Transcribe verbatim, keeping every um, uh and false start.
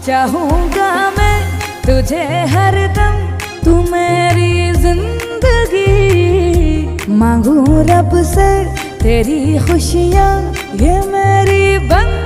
चाहूंगा मैं तुझे हरदम, तू मेरी जिंदगी। मांगू रब से तेरी खुशियाँ, ये मेरी बंदगी।